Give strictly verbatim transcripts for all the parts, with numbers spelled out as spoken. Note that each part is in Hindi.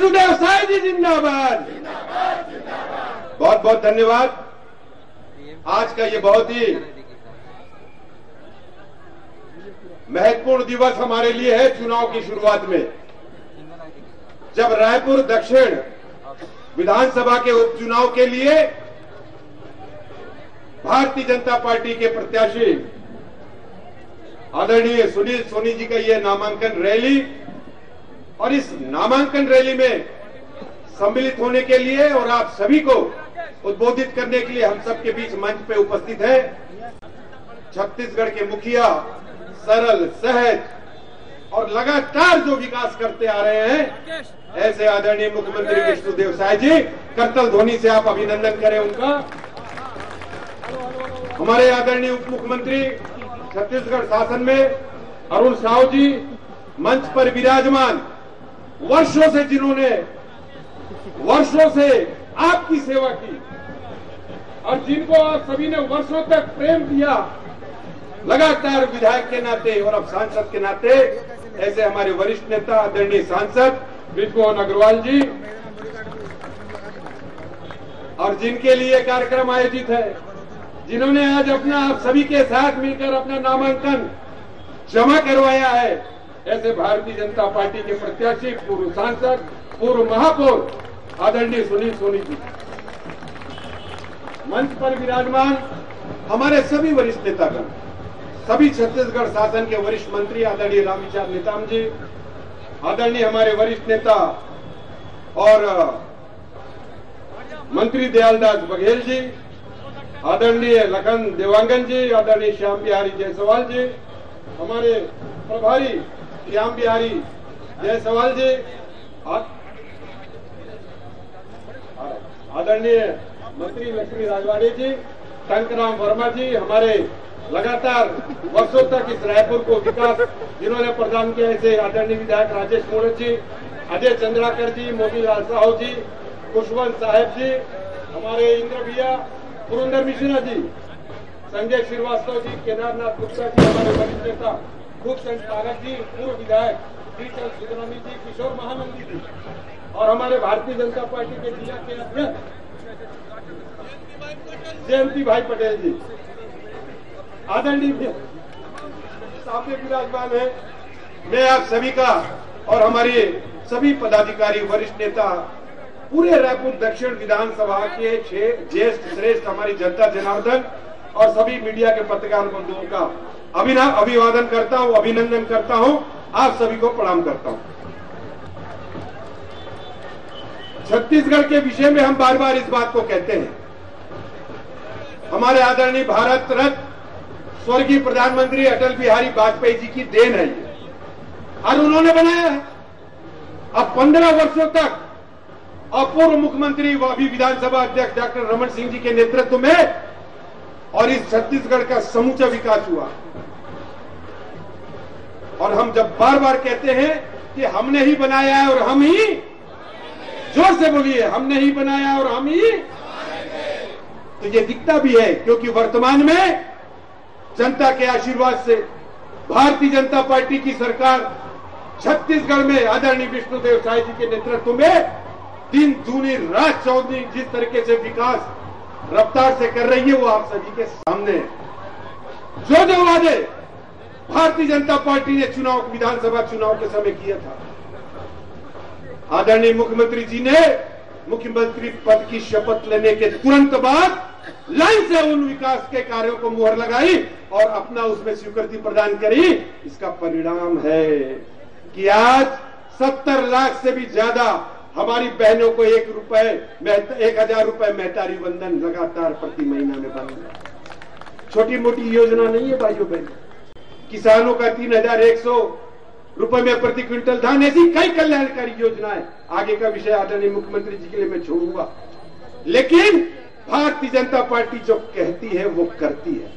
विष्णुदेव साय जी जिंदाबाद। बहुत बहुत धन्यवाद। आज का ये बहुत ही महत्वपूर्ण दिवस हमारे लिए है चुनाव की शुरुआत में, जब रायपुर दक्षिण विधानसभा के उपचुनाव के लिए भारतीय जनता पार्टी के प्रत्याशी आदरणीय सुनील सोनी जी का ये नामांकन रैली, और इस नामांकन रैली में सम्मिलित होने के लिए और आप सभी को उद्बोधित करने के लिए हम सबके बीच मंच पे उपस्थित है छत्तीसगढ़ के मुखिया, सरल, सहज और लगातार जो विकास करते आ रहे हैं ऐसे आदरणीय मुख्यमंत्री विष्णुदेव साय जी। करतल ध्वनि से आप अभिनंदन करें उनका। हमारे आदरणीय उप मुख्यमंत्री छत्तीसगढ़ शासन में अरुण साहू जी मंच पर विराजमान, वर्षों से जिन्होंने वर्षों से आपकी सेवा की और जिनको आप सभी ने वर्षों तक प्रेम दिया, लगातार विधायक के नाते और अब सांसद के नाते, ऐसे हमारे वरिष्ठ नेता आदरणीय सांसद ब्रिजमोहन अग्रवाल जी, और जिनके लिए कार्यक्रम आयोजित है, जिन्होंने आज अपना आप सभी के साथ मिलकर अपना नामांकन जमा करवाया है, ऐसे भारतीय जनता पार्टी के प्रत्याशी पूर्व सांसद, पूर्व महापौर आदरणीय सुनील सोनी जी। मंच पर विराजमान हमारे सभी वरिष्ठ नेतागण, सभी छत्तीसगढ़ शासन के वरिष्ठ मंत्री आदरणीय रामविचार नेताम जी, आदरणीय हमारे वरिष्ठ नेता और मंत्री दयालदास बघेल जी, आदरणीय लखन देवांगन जी, आदरणीय श्याम बिहारी जायसवाल जी, हमारे प्रभारी श्याम बिहारी जायसवाल जी, आदरणीय मंत्री लक्ष्मी राजवाड़े जी, टंकराम वर्मा जी, हमारे लगातार वर्षों तक इस रायपुर को विकास जिन्होंने प्रदान किया, ऐसे आदरणीय विधायक राजेश मोड़क जी, अजय चंद्राकर जी, मोतीलाल साहू जी, खुशवंत साहेब जी, हमारे इंद्र भैया, पुरंदर मिश्रा जी, संजय श्रीवास्तव जी, केदारनाथ गुप्ता जी, हमारे वरिष्ठ नेता खूबचंद पारक जी, पूर्व विधायक श्रीचंद सुधरामी जी, किशोर महानंदी जी, और हमारे भारतीय जनता पार्टी के जिला के अध्यक्ष जयंती भाई पटेल जी, आदरणीय सामने विराजमान है। मैं आप सभी का और हमारे सभी पदाधिकारी, वरिष्ठ नेता, पूरे रायपुर दक्षिण विधानसभा के छह ज्येष्ठ श्रेष्ठ हमारी जनता जनार्दन और सभी मीडिया के पत्रकार बंधुओं का अभिनव अभिवादन करता हूं, अभिनंदन करता हूं, आप सभी को प्रणाम करता हूं। छत्तीसगढ़ के विषय में हम बार बार इस बात को कहते हैं, हमारे आदरणीय भारत रत्न स्वर्गीय प्रधानमंत्री अटल बिहारी वाजपेयी जी की देन है ये, और उन्होंने बनाया है। अब पंद्रह वर्षों तक और पूर्व मुख्यमंत्री व अभी विधानसभा अध्यक्ष डॉक्टर रमन सिंह जी के नेतृत्व में और इस छत्तीसगढ़ का समूचा विकास हुआ। और हम जब बार बार कहते हैं कि हमने ही बनाया है और हम ही, जोर से बोलिए, हमने ही बनाया और हम ही, तो ये दिखता भी है, क्योंकि वर्तमान में जनता के आशीर्वाद से भारतीय जनता पार्टी की सरकार छत्तीसगढ़ में आदरणीय विष्णुदेव साय जी के नेतृत्व में दिन दूनी रात चौगुनी जिस तरीके से विकास रफ्तार से कर रही है, वो आप सभी के सामने है। जो जो वादे भारतीय जनता पार्टी ने चुनाव, विधानसभा चुनाव के समय किया था, आदरणीय मुख्यमंत्री जी ने मुख्यमंत्री पद की शपथ लेने के तुरंत बाद लाइन से उन विकास के कार्यों को मुहर लगाई और अपना उसमें स्वीकृति प्रदान करी। इसका परिणाम है कि आज सत्तर लाख से भी ज्यादा हमारी बहनों को एक रुपए एक हजार रुपए महतारी वंदन लगातार प्रति महीना में बन रहा है। छोटी मोटी योजना नहीं है भाइयों बहन। किसानों का तीन हजार एक सौ रुपए में प्रति क्विंटल धान, ऐसी कई कल्याणकारी योजनाएं, आगे का विषय आदरणीय मुख्यमंत्री जी के लिए मैं छोड़ूंगा। लेकिन भारतीय जनता पार्टी जो कहती है वो करती है।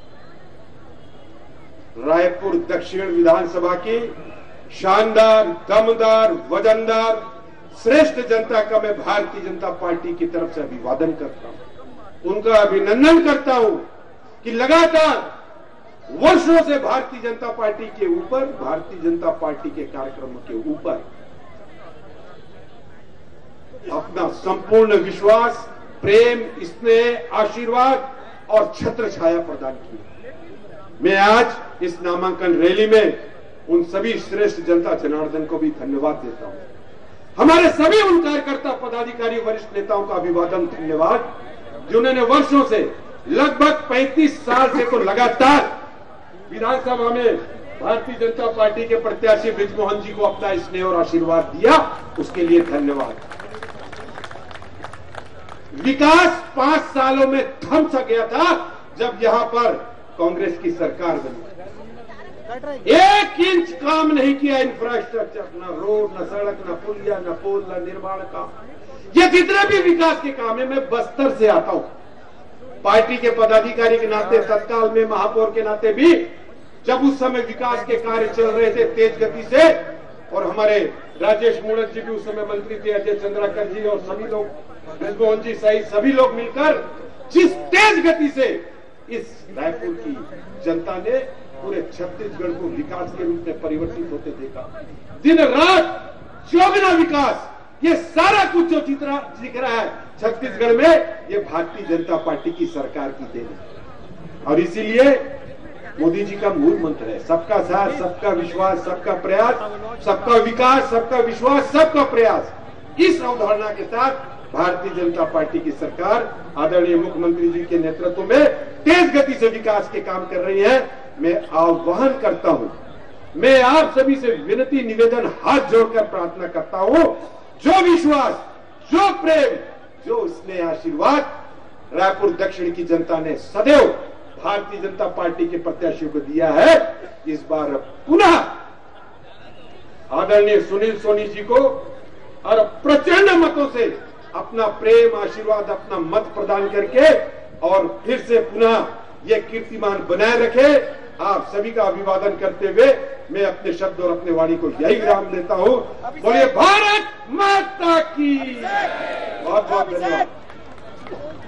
रायपुर दक्षिण विधानसभा की शानदार, दमदार, वजनदार, श्रेष्ठ जनता का मैं भारतीय जनता पार्टी की तरफ से अभिवादन करता हूं, उनका अभिनंदन करता हूं कि लगातार वर्षों से भारतीय जनता पार्टी के ऊपर, भारतीय जनता पार्टी के कार्यक्रमों के ऊपर अपना संपूर्ण विश्वास, प्रेम, स्नेह, आशीर्वाद और छत्र छाया प्रदान की। मैं आज इस नामांकन रैली में उन सभी श्रेष्ठ जनता जनार्दन को भी धन्यवाद देता हूं। हमारे सभी उन कार्यकर्ता, पदाधिकारी, वरिष्ठ नेताओं का अभिवादन, धन्यवाद, जिन्होंने वर्षों से, लगभग पैंतीस साल से तो लगातार विधानसभा में भारतीय जनता पार्टी के प्रत्याशी बृजमोहन जी को अपना स्नेह और आशीर्वाद दिया। उसके लिए धन्यवाद। विकास पांच सालों में थम सा गया था जब यहां पर कांग्रेस की सरकार बनी। एक इंच काम नहीं किया इंफ्रास्ट्रक्चर, न रोड, न सड़क, न पुलिया, न पुल, न निर्माण काम। ये जितने भी विकास के काम है, मैं बस्तर से आता हूं, पार्टी के पदाधिकारी के नाते, तत्काल में महापौर के नाते भी, जब उस समय विकास के कार्य चल रहे थे तेज गति से, और हमारे राजेश मूणत जी भी उस समय मंत्री थे, अजय चंद्राकर जी और सभी लोग, बृजमोहन जी सहित सभी लोग मिलकर जिस तेज गति से इस रायपुर की जनता ने पूरे छत्तीसगढ़ को विकास के रूप में परिवर्तित होते देखा। दिन रात चौगुना विकास, ये सारा कुछ जो चित्रा दिख रहा है छत्तीसगढ़ में, ये भारतीय जनता पार्टी की सरकार की देन है। और इसीलिए मोदी जी का मूल मंत्र है सबका साथ, सबका विश्वास, सबका प्रयास, सबका विकास, सबका विश्वास, सबका प्रयास। इस अवधारणा के साथ भारतीय जनता पार्टी की सरकार आदरणीय मुख्यमंत्री जी के नेतृत्व में तेज गति से विकास के काम कर रही है। मैं आह्वान करता हूं, मैं आप सभी से विनती, निवेदन, हाथ जोड़कर प्रार्थना करता हूं, जो विश्वास, जो प्रेम, जो स्नेह, आशीर्वाद रायपुर दक्षिण की जनता ने सदैव भारतीय जनता पार्टी के प्रत्याशियों को दिया है, इस बार पुनः आदरणीय सुनील सोनी जी को और प्रचंड मतों से अपना प्रेम, आशीर्वाद, अपना मत प्रदान करके और फिर से पुनः ये कीर्तिमान बनाए रखे। आप सभी का अभिवादन करते हुए मैं अपने शब्द और अपने वाणी को यही विराम देता हूं। बोलिए भारत माता की। बहुत बहुत धन्यवाद।